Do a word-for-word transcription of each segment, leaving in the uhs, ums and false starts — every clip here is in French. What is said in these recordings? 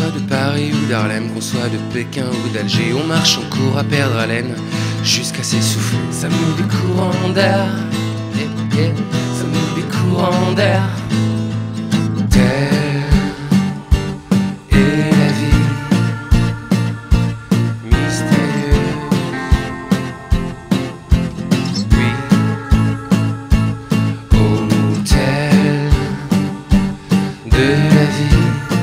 soit de Paris ou d'Harlem, qu'on soit de Pékin ou d'Alger, on marche, on court à perdre haleine, jusqu'à s'essouffler. Ça nous des courants d'air, eh, eh, ça nous des courants d'air. Terre et la vie mystérieuse. Oui, hôtel de la vie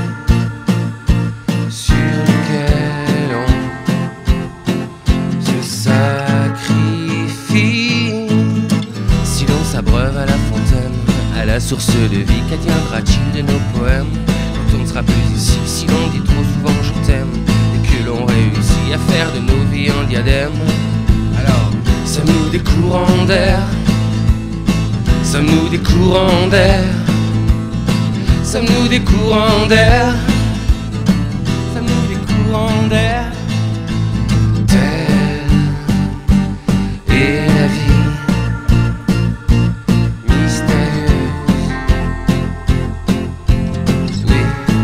sur lequel on se sacrifie. Si l'on s'abreuve à la fontaine, à la source de vie, qu'adviendra-t-il de nos poèmes quand on ne sera plus ici? Si l'on dit trop souvent je t'aime et que l'on réussit à faire de nos vies un diadème, alors sommes-nous des courants d'air? Sommes-nous des courants d'air? Sommes-nous des courants d'air? Sommes-nous des courants d'air? Terre et la vie mystérieuse. Oui,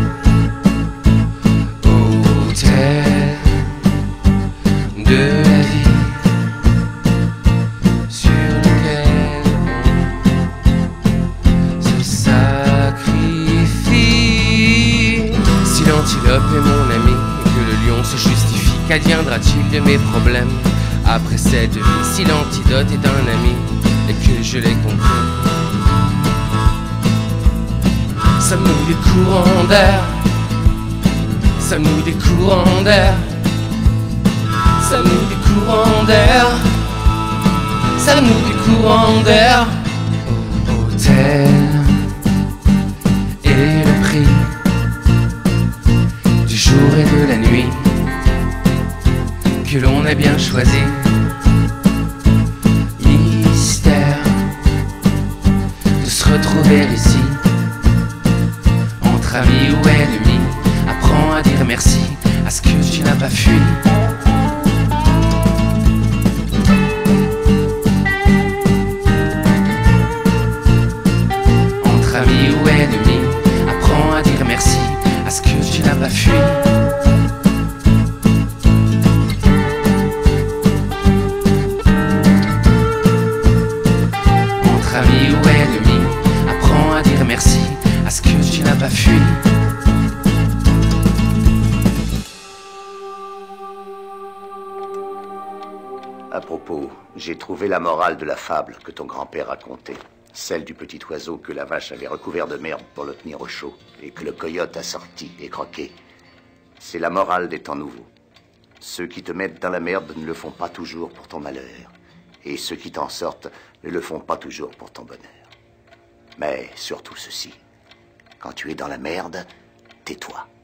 hôtel de la vie sur lequel on se sacrifie. Si l'antilope est mon ami et que le lion se justifie, qu'adviendra-t-il de mes problèmes après cette vie? Si l'antidote est un ami et que je l'ai compris, sommes-nous des courants d'air? Sommes-nous des courants d'air? Sommes-nous des courants d'air? Sommes-nous des courants d'air? Hôtel et le prix du jour et de la nuit que l'on a bien choisi. Mystère de se retrouver ici entre amis ou ennemis. Apprends à dire merci à ce que tu n'as pas fui. Entre amis ou ennemis, apprends à dire merci à ce que tu n'as pas fui. Entre amis ou ennemis, apprends à dire merci à ce que tu n'as pas fui. À propos, j'ai trouvé la morale de la fable que ton grand-père racontait. Celle du petit oiseau que la vache avait recouvert de merde pour le tenir au chaud et que le coyote a sorti et croqué. C'est la morale des temps nouveaux. Ceux qui te mettent dans la merde ne le font pas toujours pour ton malheur. Et ceux qui t'en sortent ne le font pas toujours pour ton bonheur. Mais surtout ceci, quand tu es dans la merde, tais-toi.